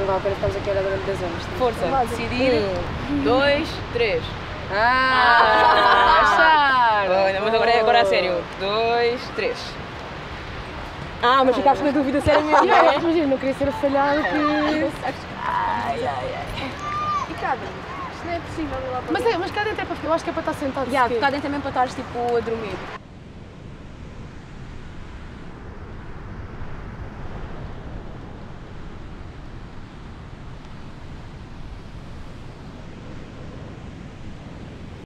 não vale a pena ficarmos aqui a olhar durante 10 anos. Força, decidir. 2, 3. Achar! Mas agora é a sério. 2, 3. Mas ficaste na dúvida seriamente, não é? Imagina, não queria ser falhado que... E cá dentro? Isto não é possível ir lá para Mas cá dentro é para... Eu acho que é para estar sentado. cá dentro também para estares tipo a dormir.